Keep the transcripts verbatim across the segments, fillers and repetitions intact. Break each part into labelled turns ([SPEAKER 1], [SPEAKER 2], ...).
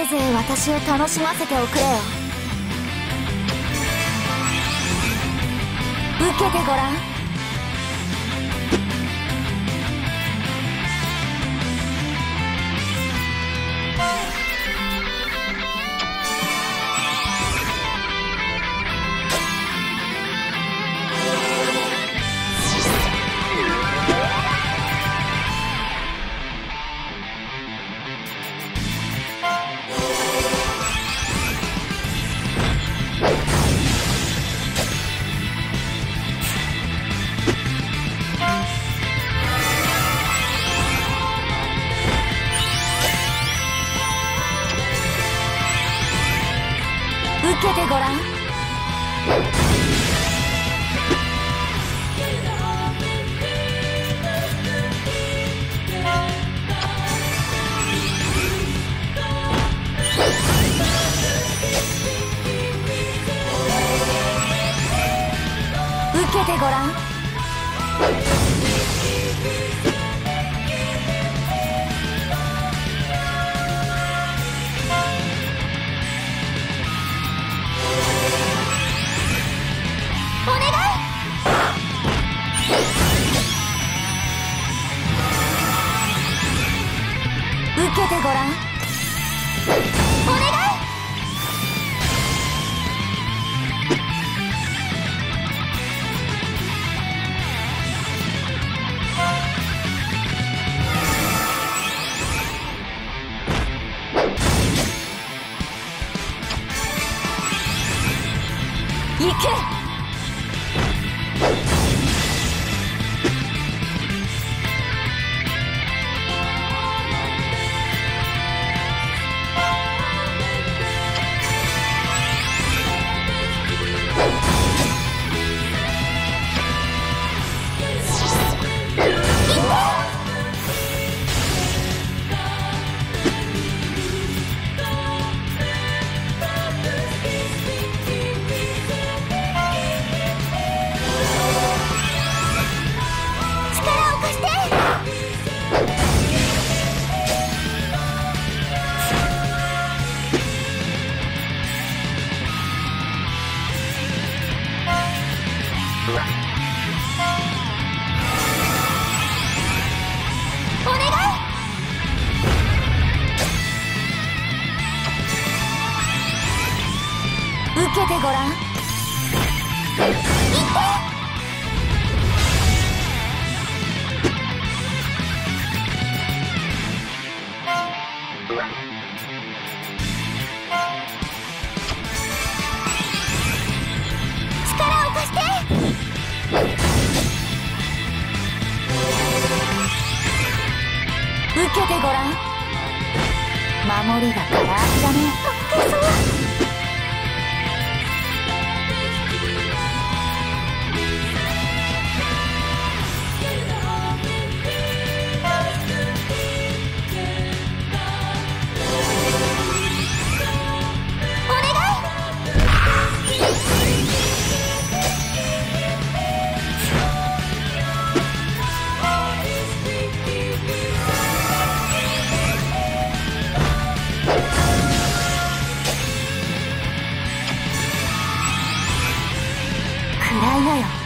[SPEAKER 1] せいぜい私を楽しませておくれよ。受けてごらん。受けてごらん。受けてごらん。受けてごらん。お願い。行け。お願い。受けてごらん。行って。力を貸して。受けてごらん。守りがから空きだね。負けそう。食らいなよ。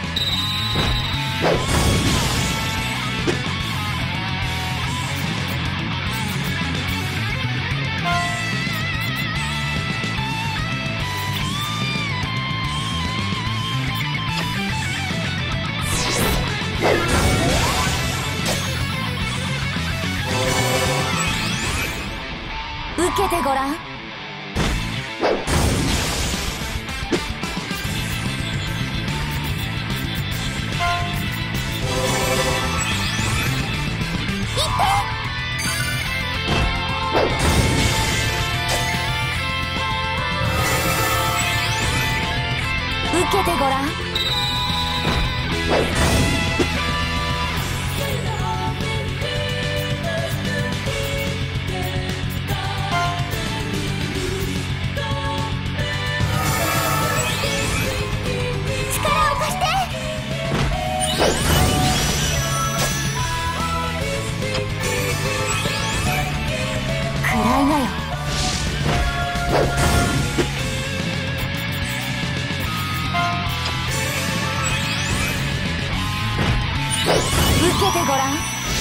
[SPEAKER 1] 受けてごらん。受けてごらん。受受けてごらん。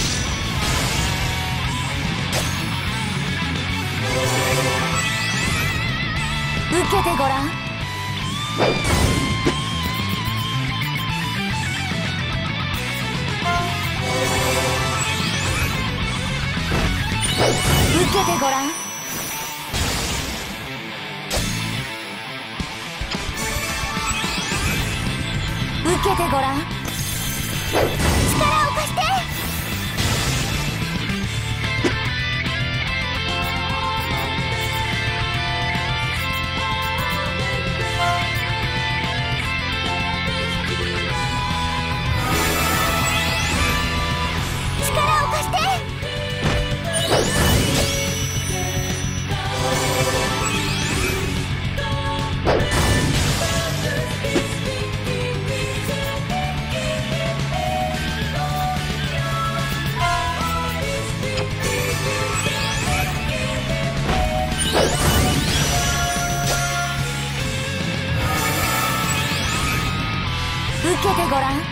[SPEAKER 1] 受けてごらん。受けてごらん。受けてごらん。力を貸して。力を貸して。受けてごらん。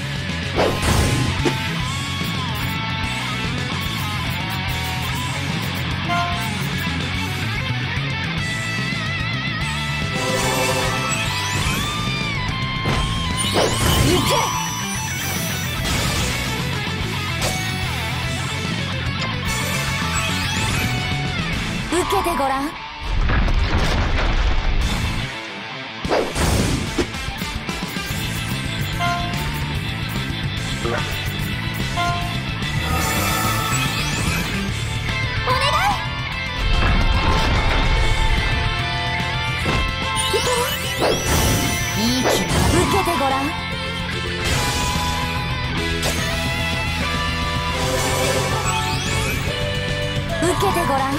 [SPEAKER 1] 行け。受けてごらん。お願い。いける。いい気。受けてごらん。受けてごらん。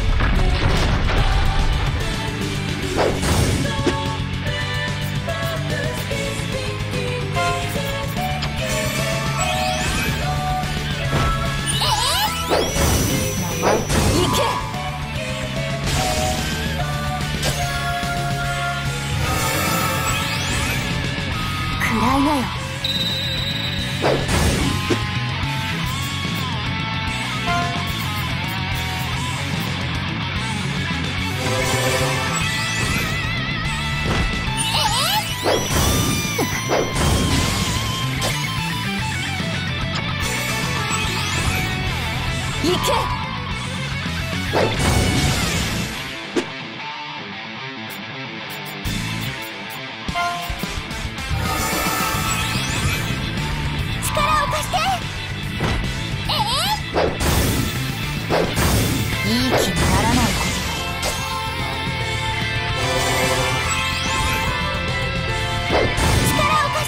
[SPEAKER 1] 食らいなよ。行け。力を貸して。ええ。いい気にならないこと。力を貸して。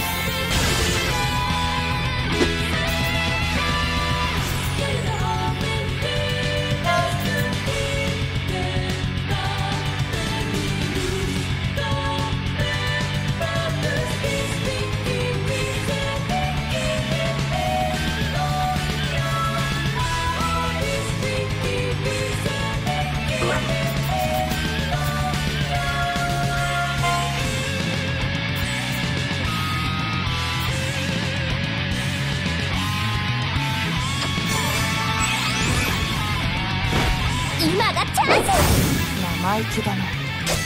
[SPEAKER 1] 今がチャンス。生意気だな。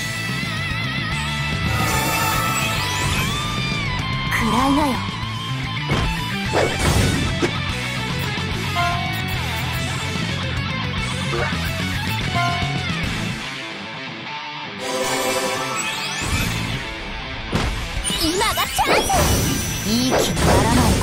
[SPEAKER 1] 食らいなよ。今がチャンス。いい気にならないこと。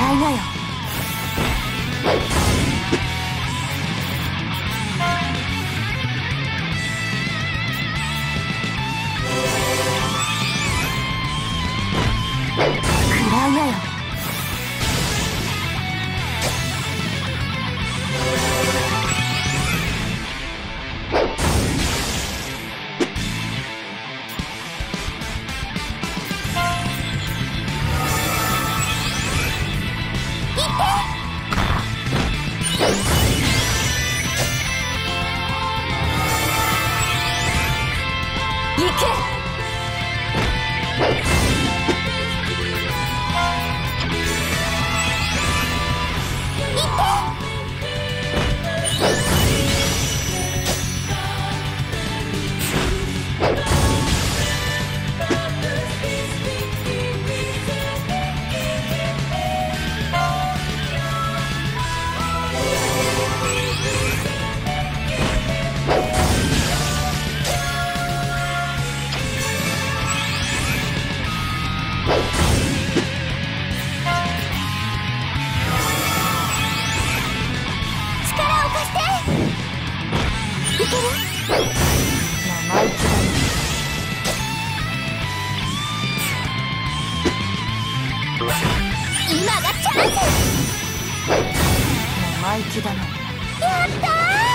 [SPEAKER 1] らいなよ。食らいなよ。生意気だね。今がチャンス。生意気だね。やったー。